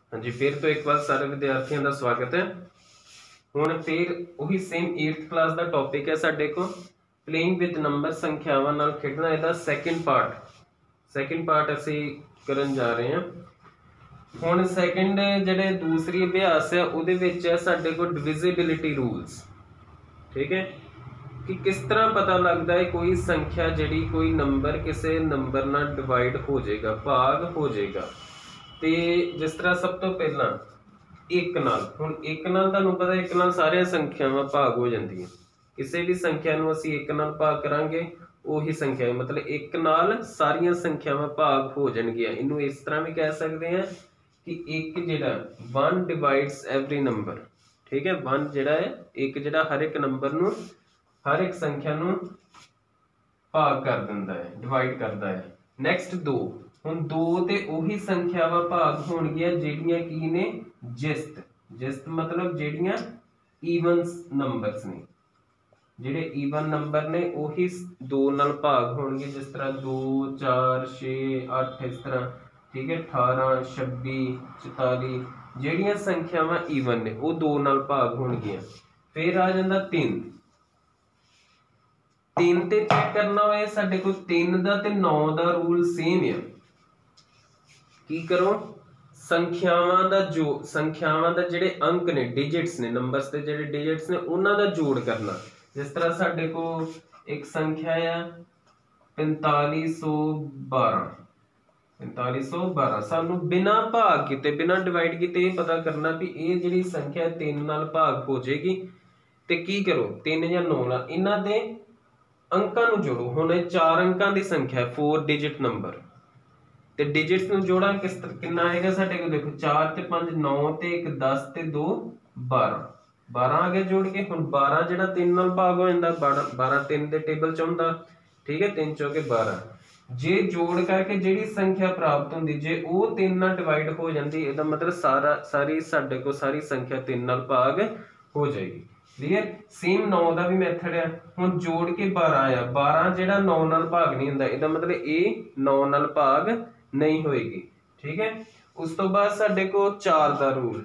हाँ जी, फिर तो एक बार सारे विद्यार्थियों का स्वागत है। हुण फिर वही सेम 8th क्लास का टॉपिक है साडे को प्लेइंग विद नंबर संख्यावां नाल खेडना। इहदा सैकेंड पार्ट असी करन जा रहे हैं। हुण सैकेंड जिहड़े दूसरी अभ्यास है उहदे विच है साडे को डिविजिबिलिटी रूल्स। ठीक है कि किस तरह पता लगता है कोई संख्या जिहड़ी कोई नंबर किसी नंबर नाल डिवाइड हो जाएगा, भाग हो जाएगा। ते जिस तरह सब तो पहला एक नाल, हुण एक नाल तुहानूं पता एक नाल सारियां संख्यावां भाग हो जांदियां। किसी भी संख्या नूं असीं एक नाल भाग करांगे ਉਹੀ संख्या मतलब एक नाल सारियां संख्यावां भाग हो जाणगियां। इनू इस तरह भी कह सकते हैं कि एक जिहड़ा वन डिवाइड्स एवरी नंबर। ठीक है, वन जिहड़ा है एक जिहड़ा हर एक नंबर नूं हर एक संख्या नूं भाग कर दिंदा है, डिवाइड करता है। नैक्सट दो, हुण दो ते ਉਹੀ संख्यावां भाग होणगियां ਜਿਹੜੀਆਂ की ने जिस्त मतलब ਜਿਹੜੀਆਂ ਈਵਨ नंबर्स ने। ਜਿਹੜੇ ਈਵਨ नंबर ने ਉਹੀ दो नाल भाग होणगे, जिस तरह 2 4 6 8 इस तरह। ठीक है, 18 26 44 ਜਿਹੜੀਆਂ संख्यावां ਈਵਨ ने ਉਹ दो नाल भाग होणगियां। फिर आ जांदा 3 ते चेक करना होए साडे कोल 3 दा ते 9 दा रूल सेम है। की करो संख्यावां दा जो संख्यावां दा जिहड़े अंक ने डिजिट्स ने नंबर्स दे जिहड़े डिजिट्स ने उन्हां दा जोड़ करना। जिस तरह साडे को एक संख्या है 4512 सानू बिना भाग कीते बिना डिवाइड कीते पता करना भी ये जिहड़ी संख्या 3 नाल भाग हो जाएगी। ते की करो 3 या 9 नाल इन्हां दे अंकां नूं जोड़ो। हुण 4 अंकां दी संख्या है 4 डिजिट नंबर ते डिजिट्स नूं जोड़ा कितना आएगा साडे को देखो 4 ते 5 9 ते 1 10 ते 2 12 12 आ गया जोड़ के। हुण 12 जिहड़ा 3 नाल भाग हो जांदा 12 3 दे टेबल च आउंदा। ठीक है, 3 चौके 12 जे जोड़ करके जिहड़ी संख्या प्राप्त हुंदी जे वो 3 नाल डिवाइड हो जांदी इहदा मतलब सारी साडे को सारी संख्या 3 नाल भाग हो जाएगी। क्लियर। सेम 9 का भी मैथड है। हुण जोड़ के 12 आया 12 जिहड़ा 9 नाल भाग नहीं हुंदा इहदा मतलब ये 9 नाल भाग नहीं होएगी। ठीक है, उस तो बाद साडे को 4 का रूल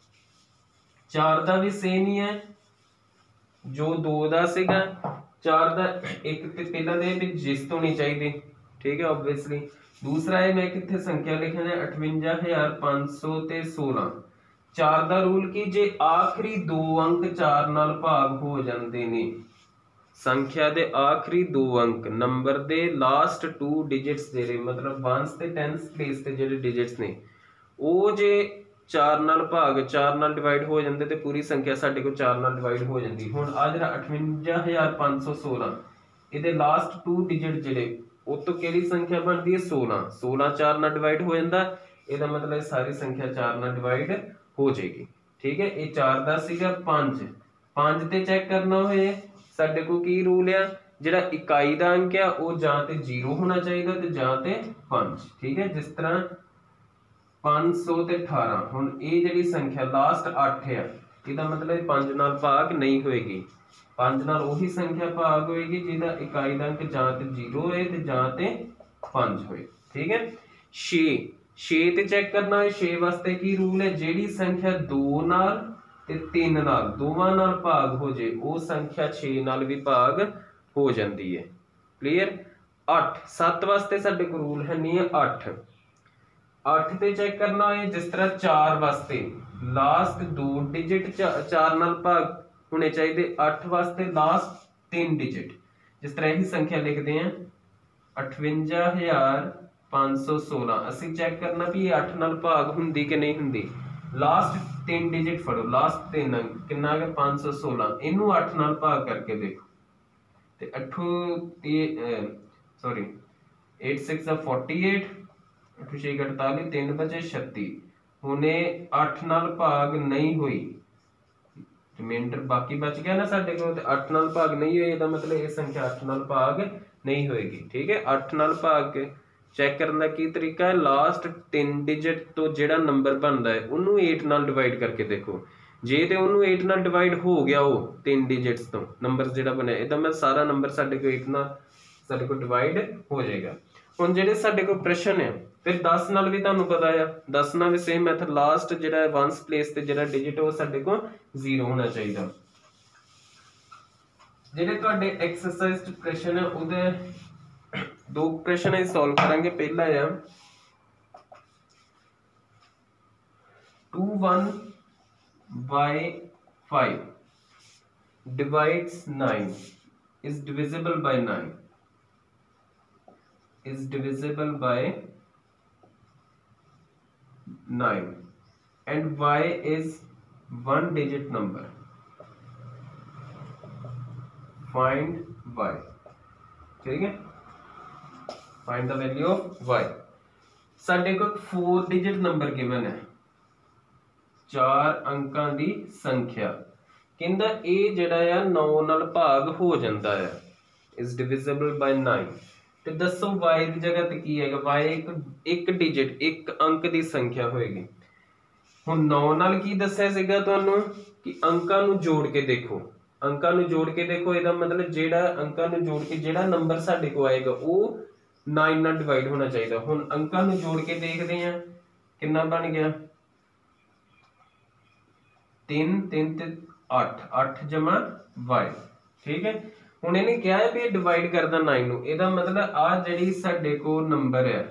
4 का भी सेम ही है जो 2 का सीगा। 4 का एक ते पहला दे भी जिस्त होनी चाहिए। ठीक है, ऑब्वियसली। दूसरा है मैं कितने संख्या लिखना है 58,500 ते 16। 4 का रूल की जे आखिरी दो अंक 4 नाल भाग हो जाते ने संख्या दे आखिरी दो अंक नंबर दे लास्ट 2 डिजिट्स जेरे मतलब 1s ते 10s प्लेस ते जेरे डिजिट्स ने वो जे 4 नाल भाग 4 नाल डिवाइड हो जाते ते पूरी संख्या साडे को 4 नाल डिवाइड हो जाती। हुण आ जिहड़ा 58,516 इहदे लास्ट 2 डिजिट जेरे उस तो केड़ी संख्या बनती है 16। 16 4 नाल डिवाइड हो जाता इहदा मतलब सारी संख्या 4 नाल डिवाइड हो जाएगी। ठीक है, ये 4 का सीगा 5 ते चेक करना होए साडे को की रूल है जिहड़ा इकाई दा अंक है वो जां ते 0 होना चाहिए ते जां ते 5। ठीक है, जिस तरह 500 ते 18 हुण ये जिहड़ी संख्या लास्ट 8 है इहदा मतलब 5 नाल भाग नहीं होएगी। 5 नाल वही संख्या भाग होएगी जिहदा इकाई दा अंक जां ते 0 होए ते जां ते 5 होए। ठीक है, 6 ते चेक करना है 6 वास्ते की रूल है जिहड़ी संख्या 2 नाल ते 3 नाल दोवां नाल भाग हो जाए वो संख्या 6 नाल भी भाग हो जाती है। क्लियर। 8 7 वास्ते साडे को रूल है नहीं है 8 ते चेक करना है जिस तरह 4 वास्ते लास्ट 2 डिजिट 4 नाल भाग होने चाहिए। 8 वास्ते लास्ट 3 डिजिट जिस तरह यही संख्या लिखते हैं 58,516 असी चेक करना भी 8 नाल भाग हुंदी कि नहीं हुंदी। लास्ट 3 डिजिट फड़ो लास्ट 3 अंक कितना आ गया 516 इनू 8 नाल भाग करके देखो ते 8 सॉरी 8 6 48 8 6 48 3 बचे 36। हुणे 8 नाल भाग नहीं हुई रिमाइंडर बाकी बच गया ना साडे कोल ते 8 नाल भाग नहीं हुई इहदा मतलब ये संख्या 8 नाल भाग नहीं होएगी। ठीक है, 8 नाल भाग चेक करने का की तरीका है लास्ट 3 डिजिट तो जिहड़ा नंबर बनता है उन्होंने 8 नाल डिवाइड करके देखो जे तो उन्होंने 8 नाल डिवाइड हो गया वो 3 डिजिट्स तो नंबर जिहड़ा बनया इहदा मैं सारा नंबर साडे को 8 नाल साडे को डिवाइड हो जाएगा। हुण जिहड़े साडे को प्रश्न है फिर 10 नाल भी तुहानू पता है 10 नाल भी सेम मैथड लास्ट जिहड़ा वंस प्लेस ते जिहड़ा डिजिट वो साडे को 0 होना चाहिए। जिहड़े तुहाडे एक्सरसाइज क्वेश्चन है उहदे दो क्वेश्चन है सॉल्व करांगे। पहला है 21/5 divides 9 is divisible by 9 and y is one digit number. Find y. ठीक है, find the value of y। साडे को 4 डिजिट नंबर गिवन है, 4 अंकां दी संख्या कहंदा ए जिहड़ा आ 9 नाल भाग हो जाता है, is divisible by 9। तो दसो y की जगह ते की है, y एक डिजिट एक अंक की संख्या होएगी। हुण 9 नाल की दस्सिया सीगा तुहानू कि अंकां नू जोड़ के देखो, अंकां नू जोड़ के देखो, इहदा मतलब जिहड़ा अंकां नू जोड़ के जिहड़ा नंबर साडे को आएगा वो 9 नाल डिवाइड होना चाहिए। हुण अंकां नू जोड़ के देखदे हां कितना बन गया 3 3 ते 8 8 जमा y। ठीक है, हुण इहने कहा है भी डिवाइड करदा 9 नू, इहदा मतलब आ जिहड़ी साडे को नंबर है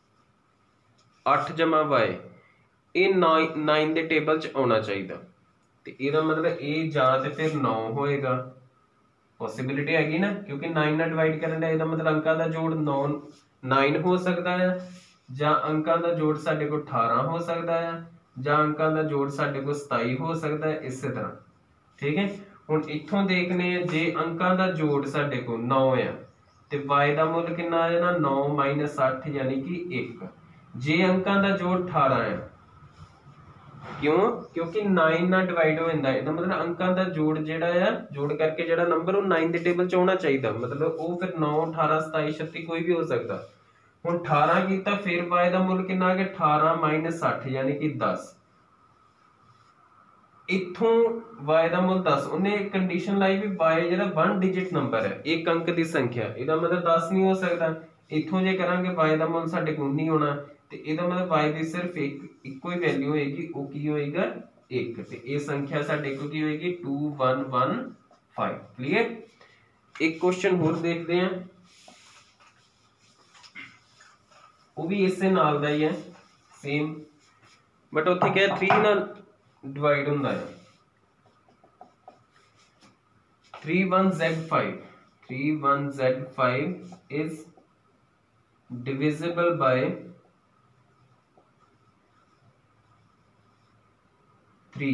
8 जमा y ये 9 दे टेबल च आना चाहिए। तो इहदा मतलब ये जां ते फिर 9 होएगा, पॉसिबिलिटी हैगी ना, क्योंकि 9 नाल डिवाइड करन दा, इहदा मतलब अंकां दा जोड़ 9 हो सकता है, जां अंकां दा जोड़ साडे को 18 हो सकता है, जां अंकां दा जोड़ साडे को 27 हो सकता है, इस तरह। ठीक है, हुण इत्थों देखने जे अंकां दा जोड़ साडे को 9 है ते y दा मुल कितना आ जाना 9 - 8 यानी कि 1। जे अंकां दा जोड़ 18 है, क्यों, क्योंकि 9 नाल डिवाइड हो जांदा, इहदा मतलब अंकां दा जोड़ जिहड़ा है जोड़ करके जिहड़ा नंबर वो 9 दे टेबल च होना चाहिए, मतलब वो फिर 9 18 27 36 कोई भी हो सकता। हुण 18 कीता फिर y दा मुल कितना आ गया 18 - 8 यानी कि 10। इत्थों y दा मुल 10, उन्हें एक कंडीशन लाई भी y जिहड़ा 1 डिजिट नंबर है, एक अंक दी संख्या, इहदा मतलब 10 नहीं हो सकता। इत्थों जे करांगे y दा मुल साडे कोल नहीं होना, ते इहदा मतलब y दी सिर्फ इक्को ही वैल्यू होएगी, वो की होएगा 1। ते ये संख्या साडे को की होएगी 2115। क्लियर। एक क्वेश्चन होर देखते हैं, वो भी इससे नाल दा ही है सेम, बट उत्थे क्या 3 नाल डिवाइड होंदा है। 31z5 is divisible by 3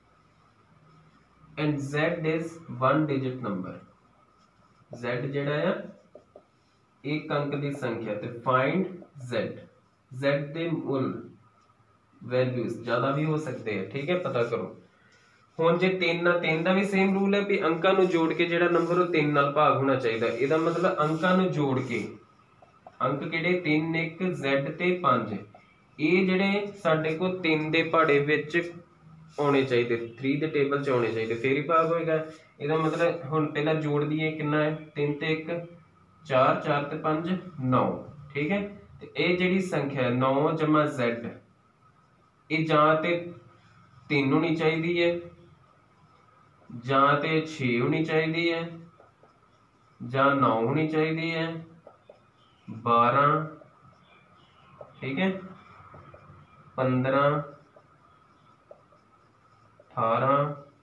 and z is one digit number। z जिहड़ा है एक अंक दी संख्या, ते फाइंड z। z दे मुल वैल्यूज ज्यादा भी हो सकते हैं, ठीक है, पता करो। हुण जे 3 नाल 3 दा भी सेम रूल है भी अंकां नू जोड़ के जिहड़ा नंबर वो 3 नाल भाग होना चाहिए। इहदा मतलब अंकां नू जोड़ के अंक किहड़े 3 1 z ते 5 ये जिहड़े साडे को 3 दे पहाड़े विच आने चाहिए, 3 दे टेबल च आने चाहिए, फिर ही भाग होएगा। इहदा मतलब हुण पहला जोड़ दीए कितना है 3 ते 1 4 4 ते 5 9। ठीक है, ते ये जिहड़ी संख्या 9 जमा z ये जां ते 3 होनी चाहिए है, जां ते 6 होनी चाहिए है, जां 9 होनी चाहिए है, 12, ठीक है, 15, 18,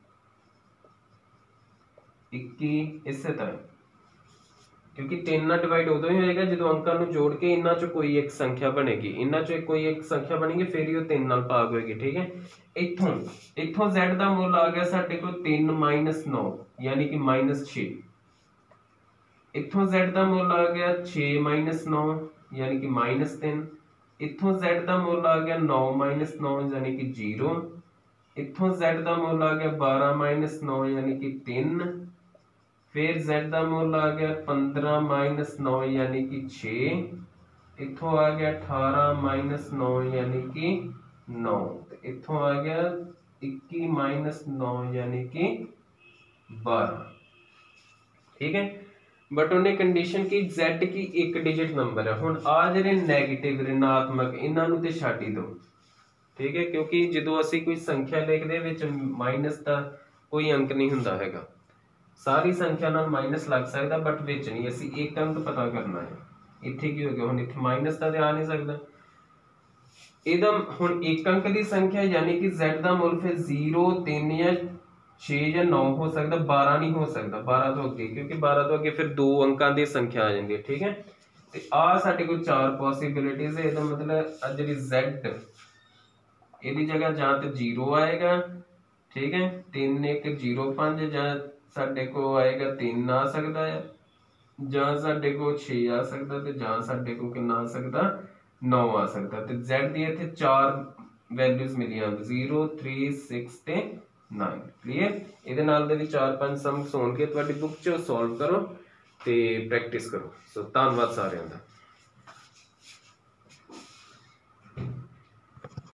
21 इस तरह, क्योंकि 3 नाल डिवाइड उदों ही होएगा जो अंकां नूं जोड़ के इन्हां चों कोई एक संख्या बनेगी, इन्हां चों कोई एक संख्या बनेगी, फिर ही वो 3 नाल भाग होएगी। ठीक है, इत्थों z दा मुल आ गया साडे को 3 - 9 यानी कि -6। इत्थों z दा मुल आ गया 6 - 9 यानी कि -3। इत्थों z दा मुल आ गया 9 - 9 यानी कि 0। इत्थों z दा मुल आ गया 12 - 9 यानी कि 3। फिर z दा मुल आ गया 15 - 9 यानी कि 6। इत्थों आ गया 18 - 9 यानी कि 9। इत्थों आ गया 21 - 9 यानी कि 12। ठीक है, बट उन्हें कंडीशन की Z की एक डिजिट नंबर है। हुण आ जिहड़े नैगेटिव ऋणात्मक इन्हां नूं ते छड्ड ही दो, ठीक है, क्योंकि जदों असीं कोई संख्या लिखदे विच माइनस दा कोई अंक नहीं हुंदा हैगा। सारी संख्या नाल माइनस लग सकदा बट विच नहीं। असीं एक अंक पता करना है। इत्थे की हो गया, हुण इत्थे माइनस दा ते आ नहीं सकदा। ਇਹਦਾ ਹੁਣ एक अंक की संख्या यानी कि Z का मुल फिर 0 3 या 6 या 9 हो सकता, 12 नहीं हो सकता, 12 तो अगे, क्योंकि 12 तो अगे फिर 2 अंकों की संख्या आ जाती है, ठीक है। तो आ साडे कोल 4 पॉसिबिलिटीज है। इसका मतलब जी Z ਇਹਦੀ जगह ਜਾਂ तो 0 आएगा, ठीक है, 3 1 0 5, ਜਾਂ ਸਾਡੇ को आएगा 3 आ सकता है, ਜਾਂ ਸਾਡੇ को 6 आ सकता, ਤੇ ਜਾਂ ਸਾਡੇ को कितना आ सकता 9 आ सकता। तो Z दी इत्थे 4 वैल्यूज मिलियां 0 3 6 ਤੇ 9। क्लीयर। ਇਹਦੇ ਨਾਲ ਦੇ ਵੀ 4-5 ਸਮਸ ਹੋਣਗੇ ਤੁਹਾਡੀ ਬੁੱਕ 'ਚ, ਸੋਲਵ ਕਰੋ ਤੇ ਪ੍ਰੈਕਟਿਸ ਕਰੋ। ਸੋ ਧੰਨਵਾਦ ਸਾਰਿਆਂ ਦਾ।